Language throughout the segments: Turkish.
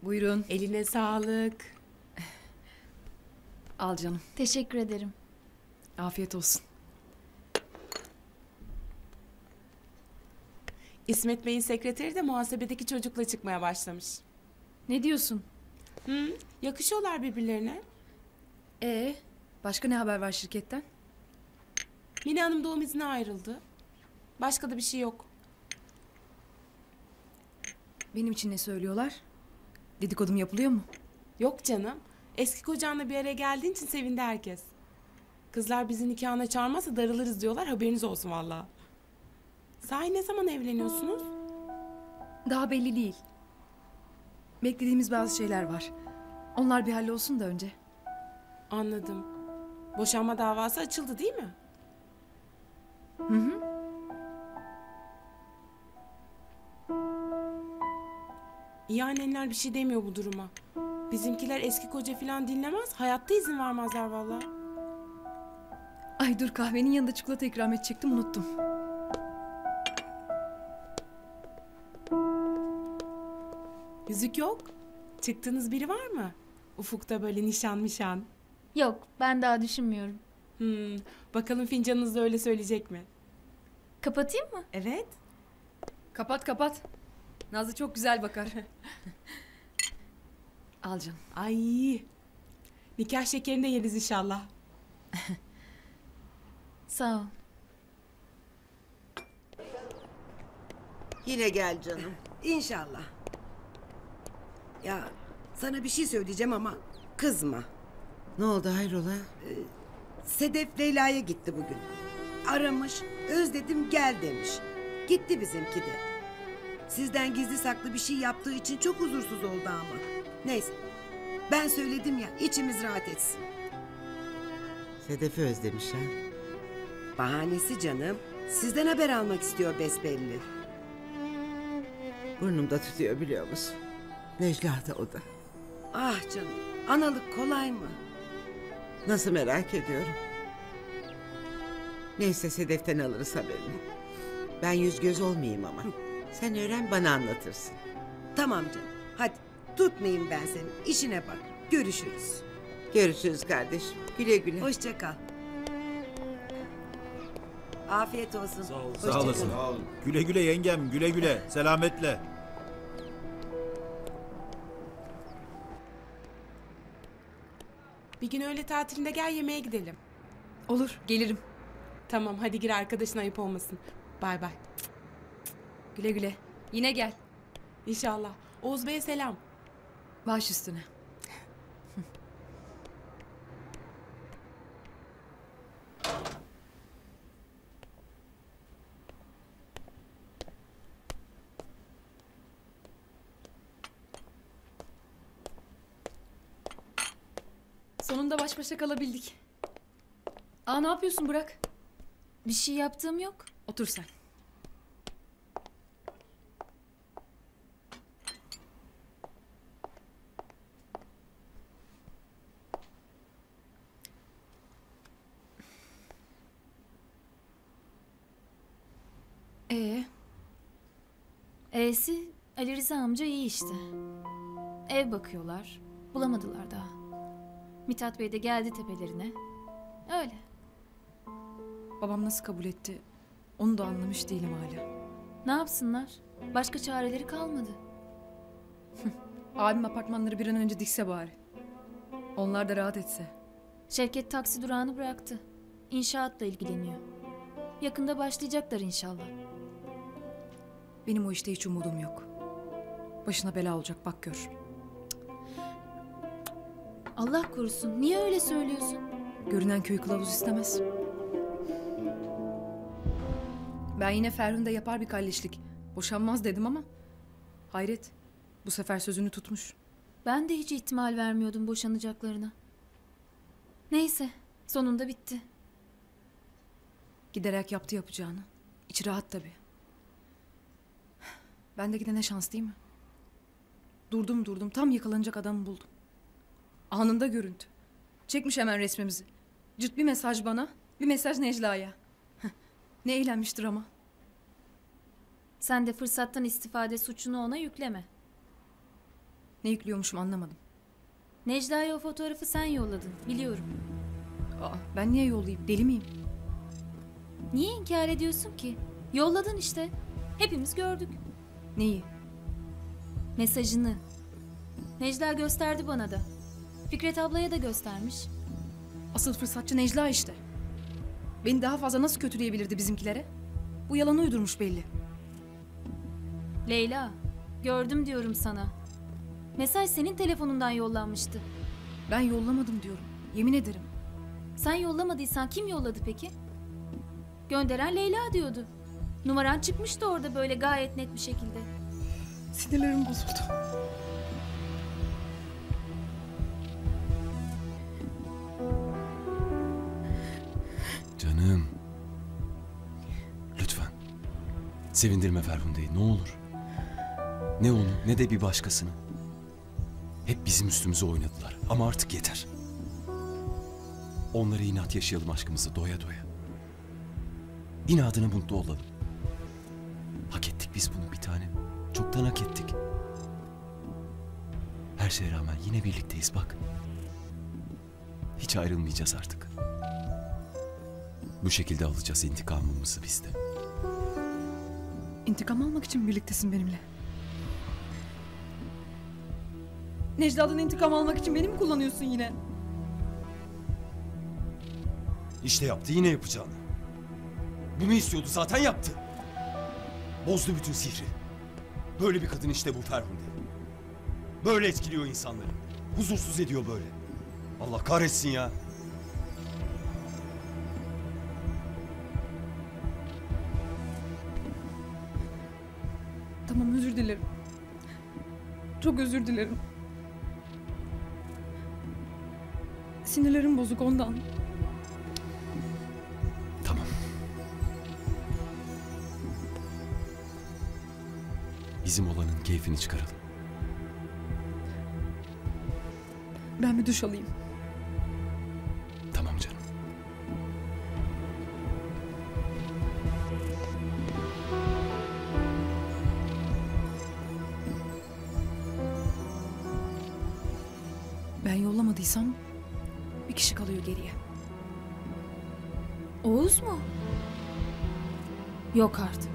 Buyurun. Eline sağlık. Al canım. Teşekkür ederim. Afiyet olsun. İsmet Bey'in sekreteri de muhasebedeki çocukla çıkmaya başlamış. Ne diyorsun? Yakışıyorlar birbirlerine. Başka ne haber var şirketten? Mine Hanım doğum iznine ayrıldı. Başka da bir şey yok. Benim için ne söylüyorlar? Dedikodum yapılıyor mu? Yok canım. Eski kocanla bir araya geldiğin için sevindi herkes. Kızlar bizi nikahına çağırmazsa darılırız diyorlar. Haberiniz olsun valla. Sahi ne zaman evleniyorsunuz? Daha belli değil. Beklediğimiz bazı şeyler var. Onlar bir hallolsun da önce. Anladım. Boşanma davası açıldı değil mi? İyi annenler bir şey demiyor bu duruma. Bizimkiler eski koca falan dinlemez. Hayatta izin vermezler valla. Ay dur, kahvenin yanında çikolata ikram edecektim, unuttum. Yüzük yok. Çıktığınız biri var mı? Ufukta böyle nişan. Yok, ben daha düşünmüyorum. Bakalım fincanınız da öyle söyleyecek mi? Kapatayım mı? Evet. Kapat. Nazlı çok güzel bakar. Al canım. Ay. Nikah şekerini de yeriz inşallah. Sağ ol. Yine gel canım. İnşallah. Ya sana bir şey söyleyeceğim ama kızma. Ne oldu hayrola? Sedef Leyla'ya gitti bugün. Aramış, özledim gel demiş. Gitti bizimki de. Sizden gizli saklı bir şey yaptığı için çok huzursuz oldu ama. Neyse. Ben söyledim ya, içimiz rahat etsin. Sedef'i özlemiş ha. Bahanesi canım. Sizden haber almak istiyor besbelli. Burnumda tutuyor biliyor musun? Necla da o da. Ah canım, analık kolay mı? Nasıl merak ediyorum. Neyse Sedef'ten alırız haberini. Ben yüz göz olmayayım ama. Sen öğren bana anlatırsın. Tamam canım, hadi tutmayayım ben seni. İşine bak, görüşürüz. Görüşürüz kardeşim. Güle güle. Hoşça kal. Afiyet olsun. Sağ ol. Hoşça Sağ olasın. kal. Güle güle yengem, güle güle. Selametle. Bir gün öğle tatilinde gel yemeğe gidelim. Olur, gelirim. Tamam hadi gir, arkadaşın ayıp olmasın. Bay bay. Güle güle. Yine gel. İnşallah. Oğuz Bey'e selam. Baş üstüne. Sonunda baş başa kalabildik. Ne yapıyorsun Burak? Bir şey yaptığım yok. Otur sen. E'si Ali Rıza amca iyi işte. Ev bakıyorlar. Bulamadılar daha. Mithat Bey de geldi tepelerine. Öyle. Babam nasıl kabul etti? Onu da anlamış değilim hala. Ne yapsınlar? Başka çareleri kalmadı. Abim apartmanları bir an önce dikse bari. Onlar da rahat etse. Şevket taksi durağını bıraktı. İnşaatla ilgileniyor. Yakında başlayacaklar inşallah. Benim o işte hiç umudum yok. Başına bela olacak, bak gör. Allah korusun. Niye öyle söylüyorsun? Görünen köy kılavuz istemez. Ben yine Ferhunde yapar bir kalleşlik. Boşanmaz dedim ama... Hayret, bu sefer sözünü tutmuş. Ben de hiç ihtimal vermiyordum boşanacaklarına. Neyse, sonunda bitti. Giderek yaptı yapacağını. İçi rahat tabii. Ben de gidene şans değil mi? Durdum tam yakalanacak adamı buldum. Anında görüntü. Çekmiş hemen resmimizi. Cırt bir mesaj bana, bir mesaj Necla'ya. Ne eğlenmiştir ama. Sen de fırsattan istifade suçunu ona yükleme. Ne yüklüyormuşum anlamadım. Necla'ya o fotoğrafı sen yolladın, biliyorum. Aa, ben niye yollayayım? Deli miyim? Niye inkar ediyorsun ki? Yolladın işte. Hepimiz gördük. Neyi? Mesajını. Necla gösterdi bana da. Fikret ablaya da göstermiş. Asıl fırsatçı Necla işte. Beni daha fazla nasıl kötüleyebilirdi bizimkilere? Bu yalanı uydurmuş belli. Leyla, gördüm diyorum sana. Mesaj senin telefonundan yollanmıştı. Ben yollamadım diyorum. Yemin ederim. Sen yollamadıysan kim yolladı peki? Gönderen Leyla diyordu. Numaran çıkmıştı orada böyle gayet net bir şekilde. Sinirlerim bozuldu. Canım. Lütfen. Sevindirme Ferhunde'yi ne olur. Ne onu ne de bir başkasını. Hep bizim üstümüze oynadılar ama artık yeter. Onlara inat yaşayalım aşkımızı doya doya. İnadına mutlu olalım. Hak ettik biz bunu bir tanem. Çoktan hak ettik. Her şeye rağmen yine birlikteyiz bak. Hiç ayrılmayacağız artık. Bu şekilde alacağız intikamımızı biz de. İntikam almak için mi birliktesin benimle? Necla'dan intikam almak için beni mi kullanıyorsun yine? İşte yaptı yine yapacağını. Bunu istiyordu zaten yaptı. Bozdu bütün sihri. Böyle bir kadın işte bu Ferhunde. Böyle etkiliyor insanları. Huzursuz ediyor böyle. Allah kahretsin ya. Tamam özür dilerim. Çok özür dilerim. Sinirlerim bozuk ondan. Tamam. Bizim olanın keyfini çıkaralım. Ben bir duş alayım. Tamam canım. Ben yollamadıysam bir kişi kalıyor geriye. Oğuz mu? Yok artık.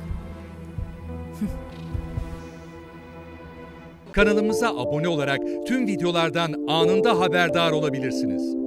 Kanalımıza abone olarak tüm videolardan anında haberdar olabilirsiniz.